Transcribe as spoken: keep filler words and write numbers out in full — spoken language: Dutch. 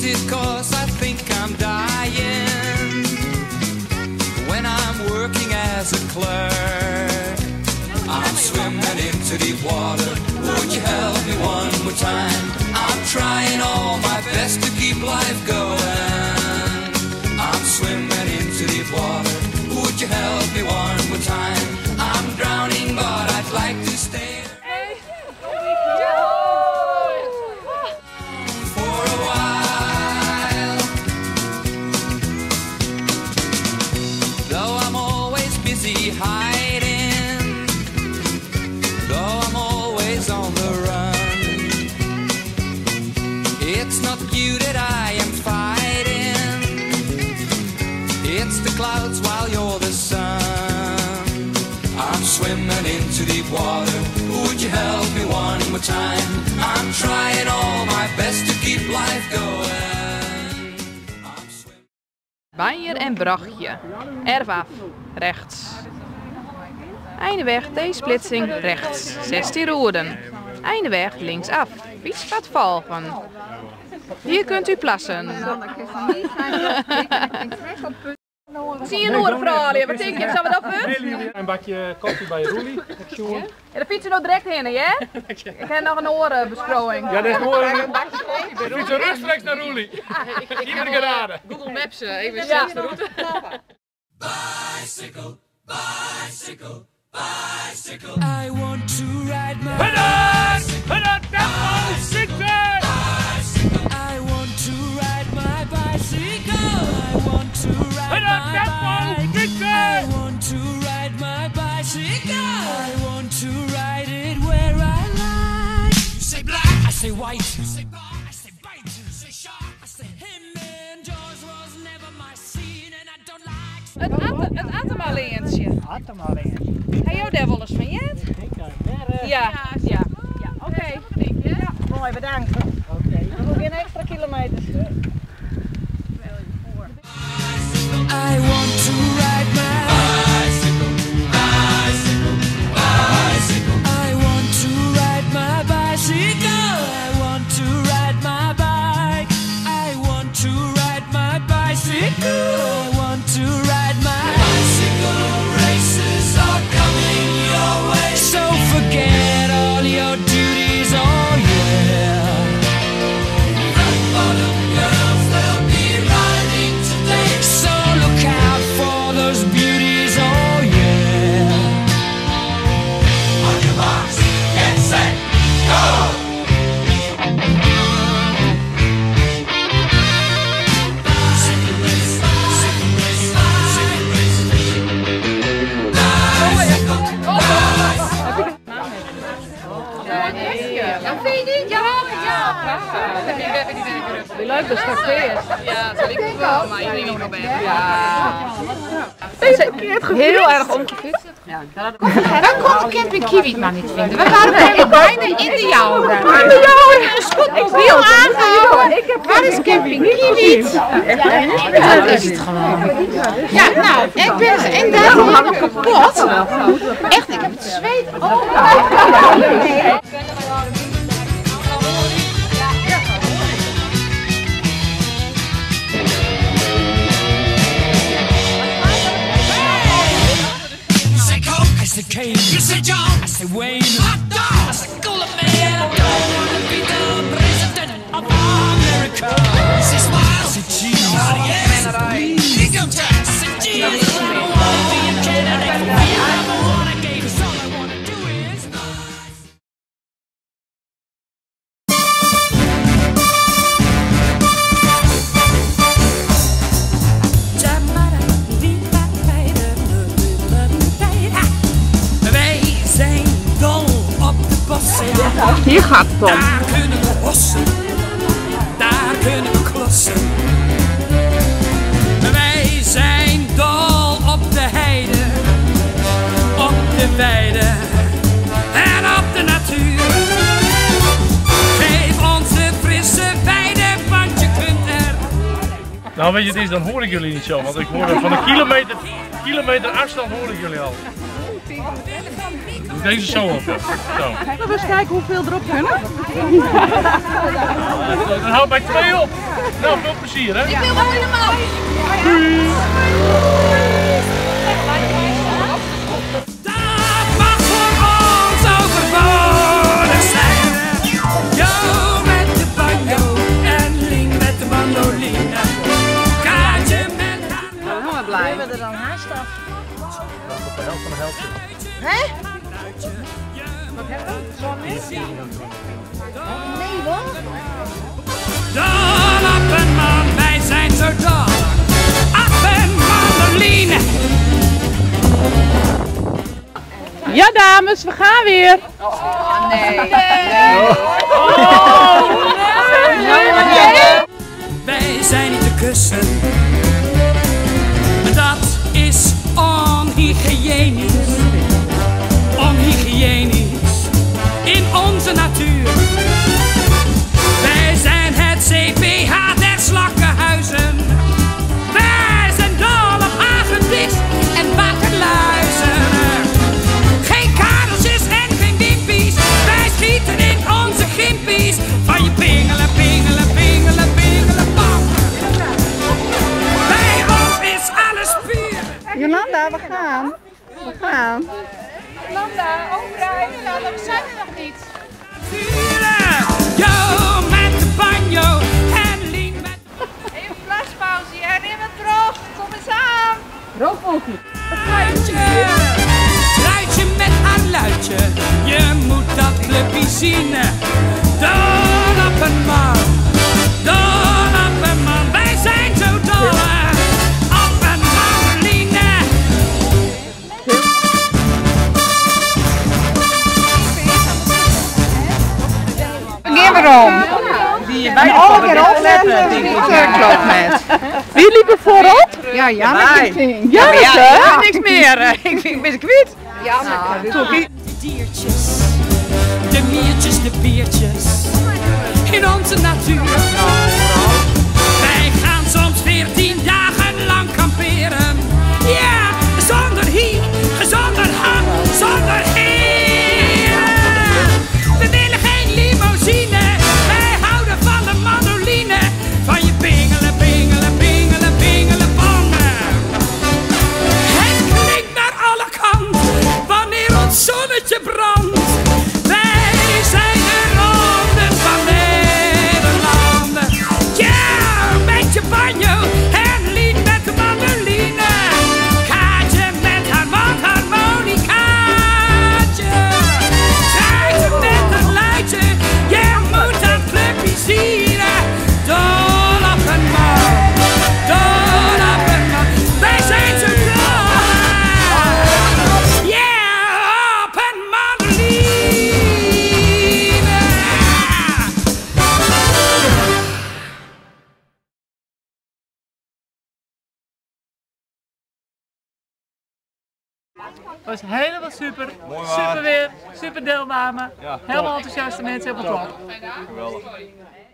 it 'cause I think I'm dying when I'm working as a clerk. I'm swimming into deep water. Would you help me one more time? I'm trying all my best to keep life going. I'm swimming into deep water. Would you help me one more time? I'm drowning but I'd like to stay for a while. Though I'm always busy hiding, though I'm always on the run, it's not you that I am fighting, it's the clouds while you're the sun. I'm swimming into deep water. Would you help me one more time? I'm trying all my best to keep life going. I'm swimming. Beijer en Brachtje. Erfaf, rechts. Eindeweg T-splitsing rechts, zestien roeden. Eindeweg linksaf, fietspad volgen. Hier kunt u plassen. Zie je een oorvraag, wat denk je, zou we dat voor? Een bakje koffie bij Roelie. Ja, dan fietsen we nog direct heen, hè? Ik heb nog een orenbeschouwing. Ja, dat is mooi. We fietsen rechtstreeks naar Roelie. Iedere geraden. Google Maps, even zelfs de route. Bicycle, bicycle, bicycle. I want to ride my bicycle. I want to ride my bicycle. I want to ride my bike. I want to ride my bicycle. I want to ride it where I like. You say black, I say white. You say bar, I say bite. You say shark, I say him. And Jaws was never my scene and I don't like. Het, at het Atema-leentje. Atema-leentje. Heb jij daar wel eens van, Jet? Ik kan verder. Ja, ja. Ja, oké. Okay. Ja, mooi, bedankt. Oké. Okay. Nog geen extra kilometers. I want to ride my bicycle, bicycle, bicycle. I want to ride my bicycle. I want to ride my bike. I want to ride my bicycle. I want to ride my bicycle. Races are coming your way, so forget all your duties. Oh yeah. Rock bottom girls, they'll be riding today. So look out for those beauties, oh yeah. On your marks, get set, go! Bicycle race, bicycle race, bicycle race. Bicycle, bicycle. Ja, vind je niet? Ja, ja. Wie leuk dat straks feest. Ja, dat ik ook wel, maar jullie niet nog ben. Ja. Heel erg omgefietst. Dan kon de camping Kiwi maar niet vinden. We waren bijna in de jouwe. In de jouwe? Dat is goed. Ik wil aangehouden. Waar is camping Kiwi? Dat is het gewoon. Ja, nou, ik ben ik ben helemaal kapot. Echt, ik heb het zweet. Oh. I say Kane, you say John, I say Wayne, hot dog, I say Cooler Man, I don't wanna be the president of America. I say Smile, I say Cheese, yes, Income Tax, I say Cheese, I don't wanna be a candidate for Vietnam, I wanna game, so all I wanna do is nice. Hier gaat het om. Daar kunnen we bossen, daar kunnen we klossen. Wij zijn dol op de heide, op de weide en op de natuur. Geef ons de frisse weide, want je kunt er. Nou weet je, het is, dan hoor ik jullie niet zo, want ik hoor van een kilometer, kilometer afstand hoor ik jullie al. Deze zo op. Zo. Laten we eens kijken hoeveel erop kunnen. Dan houdt mij twee op. Nou, veel plezier hè. Ik wil wel helemaal. Dat mag voor ons overbodig zijn. Jo met de banjo en Lien met de mandoline. Kaatje met haar. Helemaal blij. Hebben we er dan haast af? Op de helft van de helft. Hè? Wat heb je? Zo'n missie? Nee hoor. Dol op een man, wij zijn zo dol. Op een mandoline. Ja dames, we gaan weer. Oh, nee. Nee. Oh, nee. Wij zijn niet te kussen. Dat is onhygiënisch. Onhygiënisch. In onze natuur. Wij zijn het C P H der slakkenhuizen. Wij zijn dol op hagedis en waterluizen. Geen kareltjes en geen wimpies. Wij schieten in onze gimpies. Van je pingelen, pingelen, pingelen, pingelen, pam. Bij ons is alles puur. Jolanda, we gaan. We gaan. Jolanda, overrijden. Jolanda, we zijn er nog niet. Vuren. Jo met de banjo en Lien met... Even flashpauze. Erin het droog. Kom eens aan. Rookvogel. Luidje, Truitje met haar luidje, je moet dat clubje zien. Dol op een man, dol op een man, wij zijn zo dol op een mandoline. Keer weer om. Die bij de keer opletten, denk ik. Klopt met. Wie liep er voorop? Ja, Janneke. Janneke? Ja, niks meer. Ik vind het kwijt. Janneke. De diertjes, de miertjes, de biertjes, in onze natuur. Wij gaan soms veertien dagen lang kamperen. Ja, zonder hier, zonder hang, zonder heer. We willen geen limousine, wij houden van de mandoline. Van je pingelen, pingelen, pingelen, pingelen, pangen. Het klinkt naar alle kanten, wanneer ons zonnetje brandt. Wij zijn de ronde van Nederland. Ja, met je banjo en Lien met de mandoline. Kaatje met haar mondharmonicaatje. Truitje met een luidje, je moet dat clubje zien. Dol op een man, dol op een man. Wij zijn zo dol. Yeah, op een mandoline. Het was helemaal super. Super weer, super deelname. Helemaal enthousiaste mensen, helemaal top. Geweldig.